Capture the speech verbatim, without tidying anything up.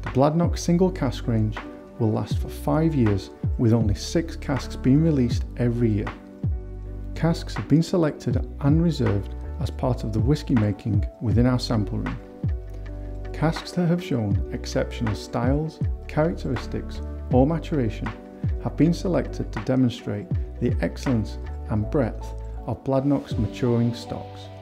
The Bladnoch single cask range will last for five years with only six casks being released every year. Casks have been selected and reserved as part of the whisky making within our sample room. Casks that have shown exceptional styles, characteristics or maturation have been selected to demonstrate the excellence and breadth of Bladnoch's maturing stocks.